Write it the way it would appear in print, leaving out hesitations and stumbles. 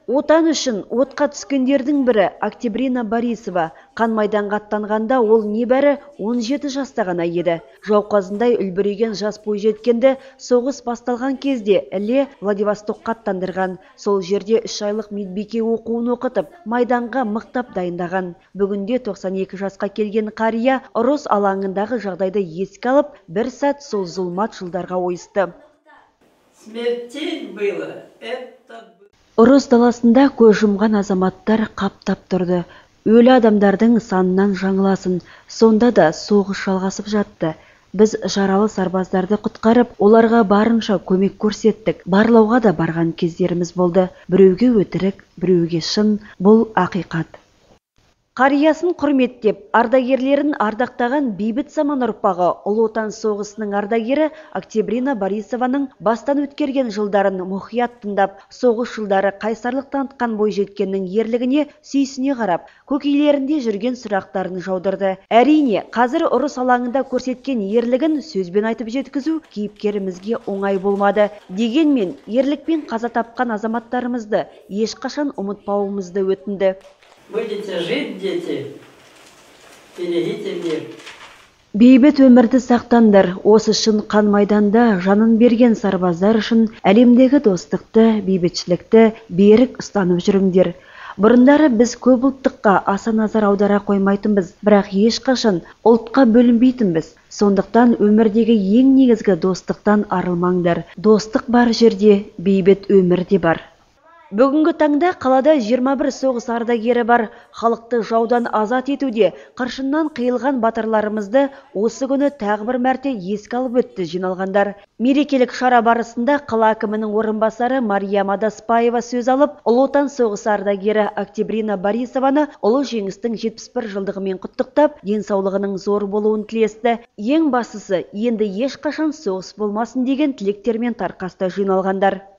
Отан үшін отқа түскендердің бірі Октябрина Борисова. Қан майданға аттанғанда ол небәрі 17 жаста ғана еді. Жауқазындай үлбіреген жас бойжеткенді соғыс басталған кезде іле Владивостокқа аттандырған. Сол жерде 3 айлық медбике оқуын оқытып, майданға мықтап дайындаған. Бүгінде 92 жасқа келген қария ұрыс алаңындағы жағдайды еске алып, бір сәт сол зұлмат жылдарға ойысты. Смертей было. Ұрыс даласында көз жұмған азаматтар қаптап тұрды. Өлі адамдардың санынан жаңыласын. Сонда да соғыс жалғасып жатты. Біз жаралы сарбаздарды құтқарып, оларға барынша көмек көрсеттік. Барлауға да барған кездеріміз болды. Біреуге өтірік, біреуге шын. Бұл ақиқат. Қариясын құрметтеп, ардагерлерін ардақтаған бейбіт заман ұрпағы Ұлы Отан соғысының ардагері Октябрина Борисованың бастан өткерген жылдарын мұқият тыңдап, соғыс жылдары қайсарлық танытқан бойжеткеннің ерлігіне сүйсіне қарап, көкейлерінде жүрген сұрақтарын жаудырды. Әрине, қазір ұрыс алаңында көрсеткен ерлігін сөзбен айтып жеткізу кейіпкерімізге оңай болмады. Дегенмен, ерлікпен қаза тапқан азаматтарымызды ешқашан ұмытпауымызды өтінді. Будете жить, дети, берегите мир. Бейбіт өмірді сақтандар. Осы шын қан майданда жанын берген сарбаздар үшін әлемдегі достықты, бейбітшілікті берік ұстанып жүріңдер. Бұрындары біз көп ұлттыққа аса назар аудара қоймайтынбыз, бірақ ешқашан ұлтқа бөлінбейтінбіз. Сондықтан өмірдегі ең негізгі достықтан арылмаңдар. Достық бар жерде бейбіт өмір де бар. Бүгінгі таңда қалада 21 соғыс ардагері бар. Халықты жаудан азат етуде қыршыннан қиылған батырларымызды осы күні тағы бір мәрте еске алып өтті жиналғандар. Мерекелік шара барысында қала әкімінің орынбасары Мария Мадаспаева сөз алып, Ұлы Отан соғысы ардагері Октябрина Борисованы ұлы жеңістің 71 жылдығымен құттықтап, денсаулығының зор болуын тілесті. Ең бастысы, енді ешқашан соғыс болмасын деген тілектермен тарқасты жиналғандар.